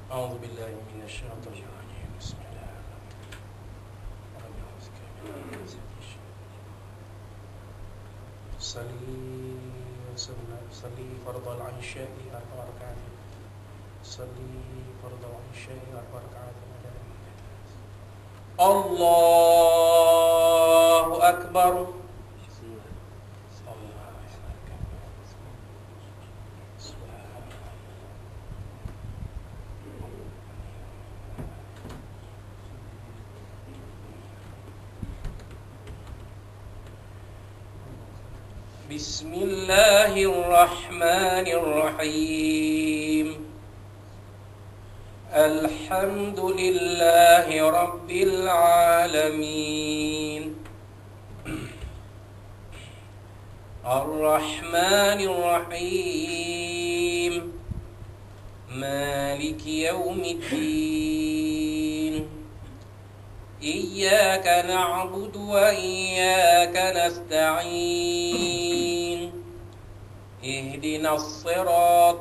أعوذ بالله من الشيطان الرجيم. بسم الله الرحمن الرحيم. صلي فرض العشاء 4 ركعات. صلي فرض العشاء 4 ركعات. الله أكبر. بسم الله الرحمن الرحيم. الحمد لله رب العالمين. الرحمن الرحيم. مالك يوم الدين. إياك نعبد وإياك نستعين. اهدنا الصراط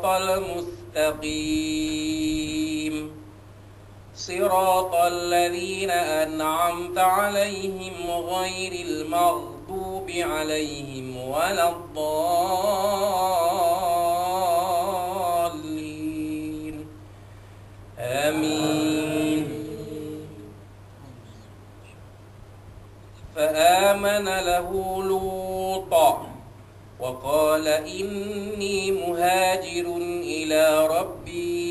المستقيم. صراط الذين أنعمت عليهم غير المغضوب عليهم ولا الضالين. آمين. فآمن له لوط وقال إني مهاجر إلى ربي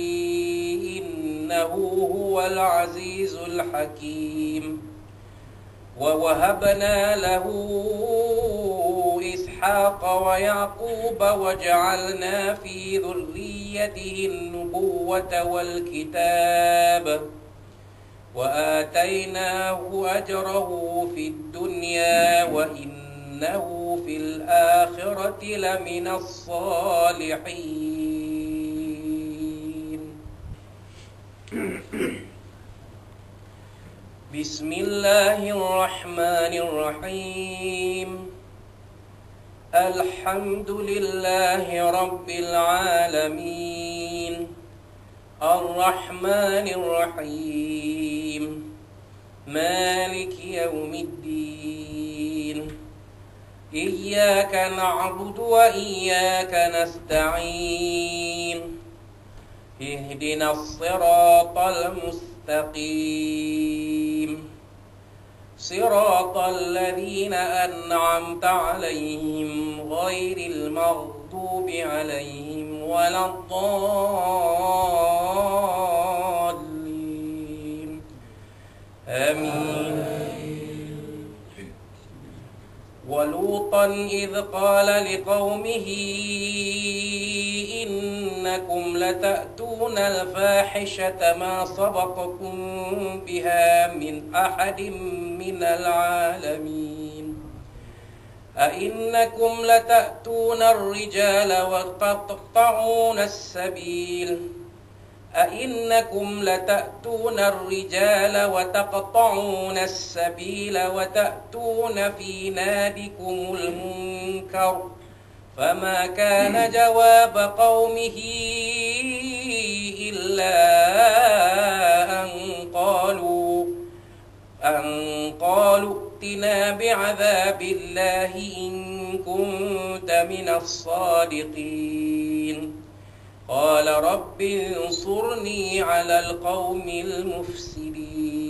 إنه هو العزيز الحكيم. ووهبنا له إسحاق ويعقوب وجعلنا في ذريته النبوة والكتاب وآتيناه أجره في الدنيا وإنه في الآخرة لمن الصالحين. بسم الله الرحمن الرحيم. الحمد لله رب العالمين. الرحمن الرحيم. مالك يوم الدين. إياك نعبد وإياك نستعين. اهدنا الصراط المستقيم. صراط الذين أنعمت عليهم غير المغضوب عليهم ولا الضالين. آمين. ولوطا إذ قال لقومه إنكم لتأتون الفاحشة ما سبقكم بها من أحد من العالمين. أئنكم لتأتون الرجال وتقطعون السبيل. أئنكم لتأتون الرجال وتقطعون السبيل وتأتون في نادكم المنكر. فما كان جواب قومه إلا أن قالوا ائتنا بعذاب الله إن كنت من الصادقين. قال رب انصرني على القوم المفسدين.